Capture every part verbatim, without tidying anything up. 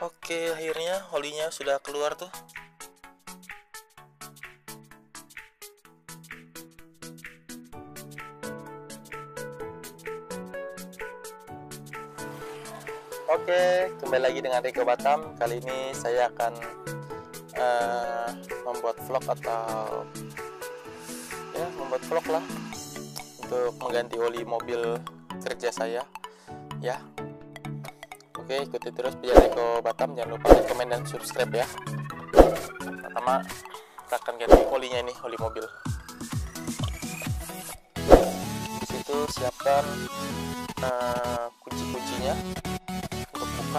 Oke, akhirnya holinya sudah keluar tuh. Oke, kembali lagi dengan Rico Batam. Kali ini saya akan uh, membuat vlog atau ya membuat vlog lah untuk mengganti oli mobil kerja saya. Ya, oke, ikuti terus via Rico Batam. Jangan lupa like, komen, dan subscribe ya. Pertama, kita akan ganti olinya ini, oli mobil. Di situ siapkan uh, kunci-kuncinya untuk buka.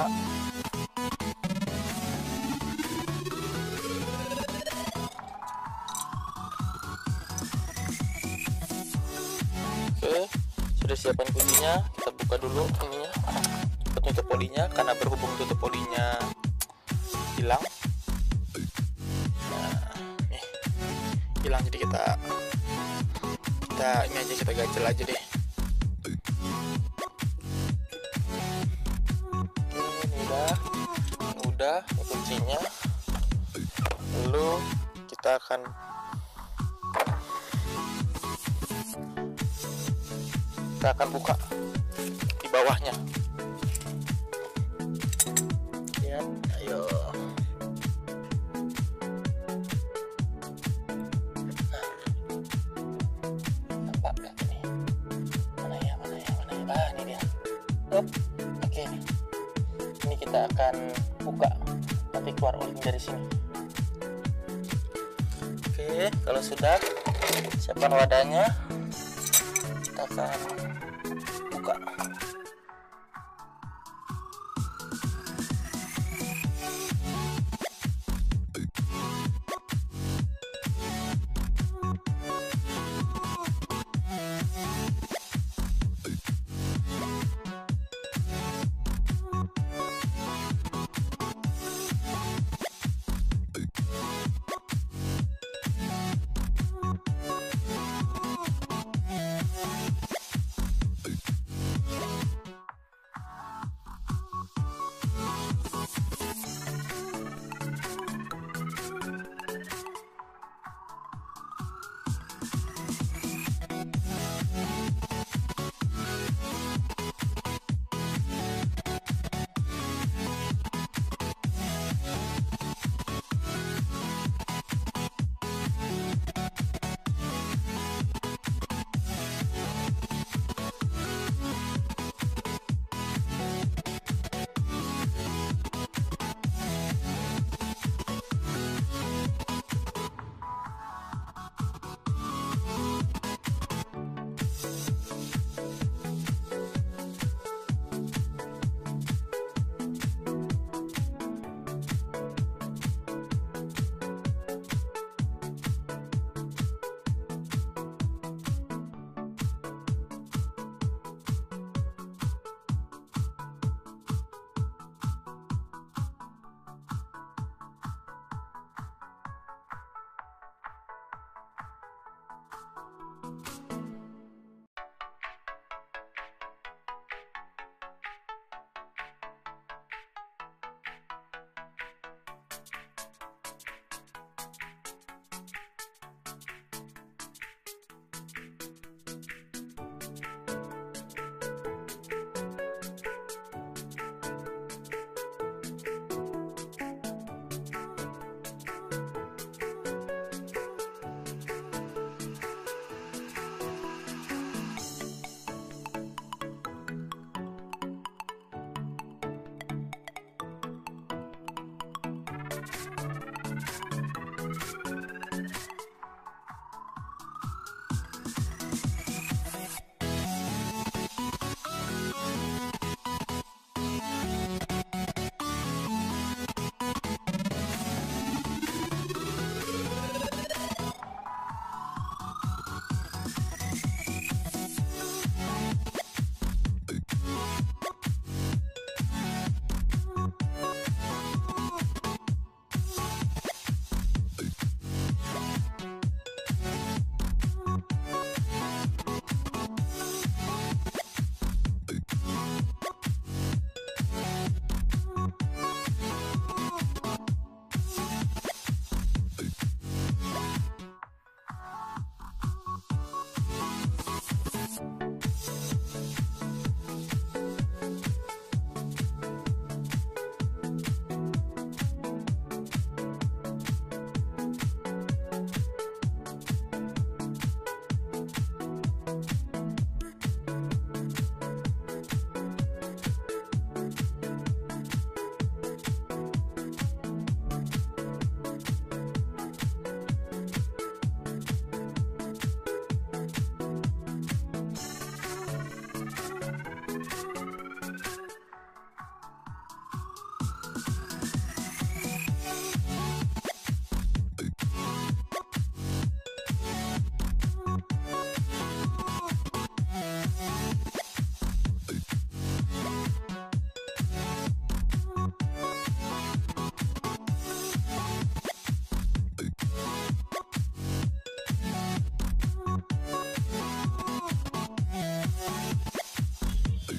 Oke, sudah siapkan kuncinya. Kita buka dulu ininya, tutup olinya, karena berhubung tutup olinya hilang. Nah, nih hilang, jadi kita kita ini aja, kita gacel aja deh. Oke, ini udah udah ini kuncinya. Lalu kita akan kita akan buka di bawahnya. Ya, ayo. Nampak nggak ini? Mana ya, mana ya, mana ya? Ah, ini dia. Up. Oke, nih. Ini kita akan buka, nanti keluar oli dari sini. Oke, kalau sudah, siapkan wadahnya. Kita akan buka.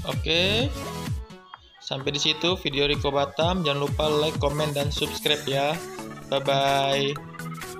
Oke, sampai di situ video Rico Batam. Jangan lupa like, komen, dan subscribe ya. Bye bye.